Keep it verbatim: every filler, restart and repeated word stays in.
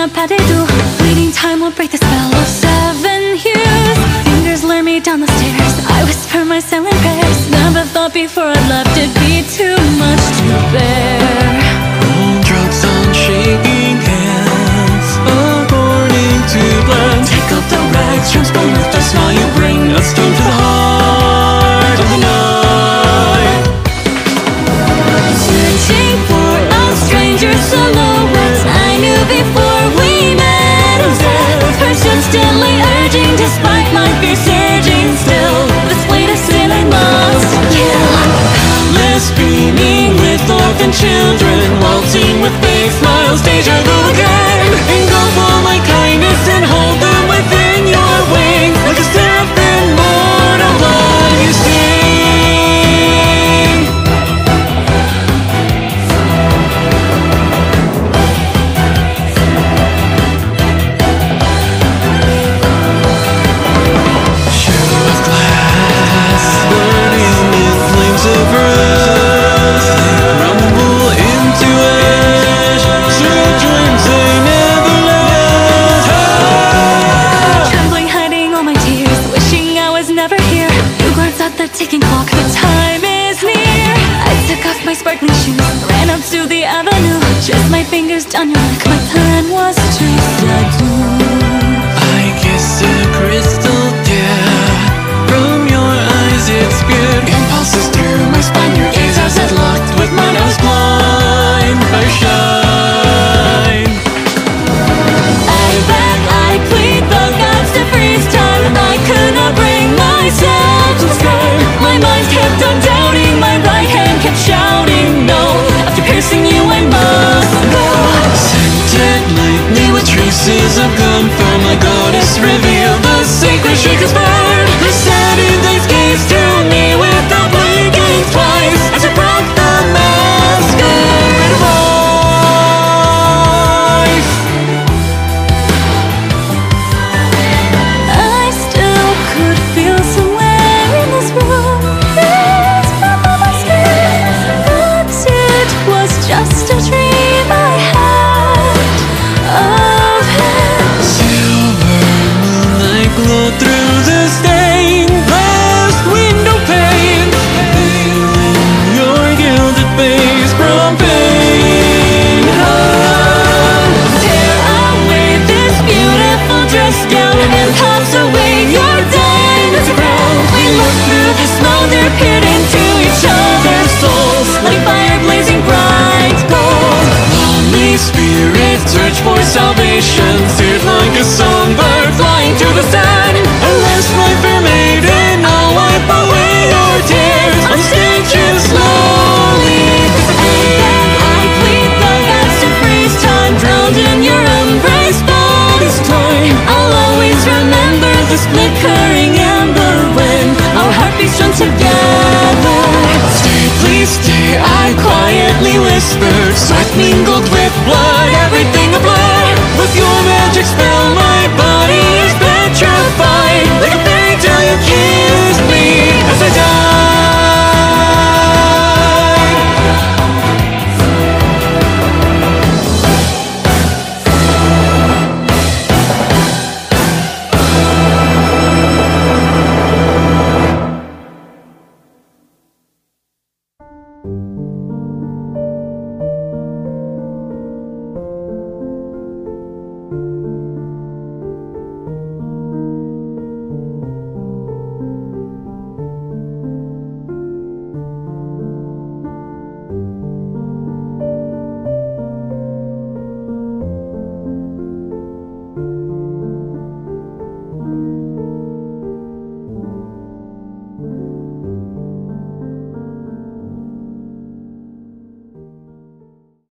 pas-de-deux. Bleeding time will break the spell of seven hues. Fingers lure me down the stairs. I whisper my silent prayers. Never thought before I left it'd be too much to bear. Drugs on shaking hands, according to plan. Take off the rags, transform with the smile. You bring a stone to the heart of the night. Searching for a stranger's silhouette I knew before we met. Persistently urging despite my fear surging still. This latest sin I must kill. Countless beaming with orphan children, waltzing with fake smiles, deja vu again. Engulf all my kindness and hold them within your wings. Like a seraphim born of love you sing. Ticking clock, the time is near. I took off my sparkling shoes, ran up to the avenue. Just my fingers down your neck, my plan was to seduce. I kiss a crystal tear from your eyes, it spewed impulses through my spine. Your gaze as it locked with mine, I was blind by shine. I beg, I plead the gods to freeze time. I could not bring myself to sky. My mind kept on doubting, my right hand kept shouting no. After piercing you I must go. Scented lightly with traces of gum from my goddess reveal the sacred shaker's burn. Her saddened eyes gaze through me without blinking twice as I broke the masquerade of life. I still could feel somewhere in this room this breath on my skin, but it was just a dream I had of him. Silver moonlight glowed through the stained glass window pane, veiling your gilded face from pain. Tear away this beautiful dress gown and toss away your diamond crown. We looked through the smolder, peered into each other's souls like fire blazing bright gold. Lonely spirits search for salvation, seared like a songbird flying to the sun. Alas, my fair maiden, I'll wipe away your tears on stages slowly. And I plead the gods to freeze time, drowned in your embrace. But this time I'll always remember this flickering ember when our heartbeats joined together. Stay, please stay, I quietly whispered. Sweat mingled with blood, everything a blur. With your magic spell, my